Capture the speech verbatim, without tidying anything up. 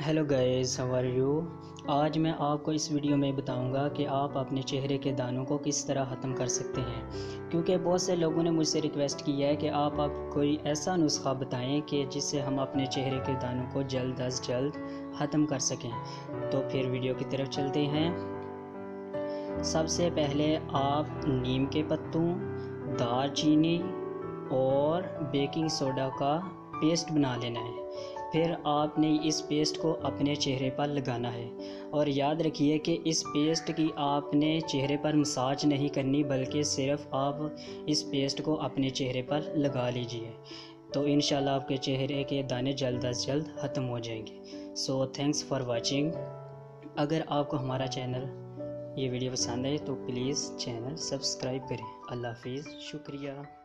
Hello guys, how are you. आज मैं आपको इस वीडियो में बताऊंगा कि आप अपने चेहरे के दानों को किस तरह ख़त्म कर सकते हैं, क्योंकि बहुत से लोगों ने मुझसे रिक्वेस्ट की है कि आप आप कोई ऐसा नुस्खा बताएं कि जिससे हम अपने चेहरे के दानों को जल्द अज जल्द ख़त्म कर सकें। तो फिर वीडियो की तरफ चलते हैं। सबसे पहले आप नीम के पत्तों, दालचीनी और बेकिंग सोडा का पेस्ट बना लेना है। फिर आपने इस पेस्ट को अपने चेहरे पर लगाना है और याद रखिए कि इस पेस्ट की आपने चेहरे पर मसाज नहीं करनी, बल्कि सिर्फ आप इस पेस्ट को अपने चेहरे पर लगा लीजिए। तो इंशाल्लाह आपके चेहरे के दाने जल्द अज जल्द ख़त्म हो जाएंगे। So thanks for watching. अगर आपको हमारा चैनल ये वीडियो पसंद आए तो प्लीज़ चैनल सब्सक्राइब करें। अल्लाह हाफिज़, शुक्रिया।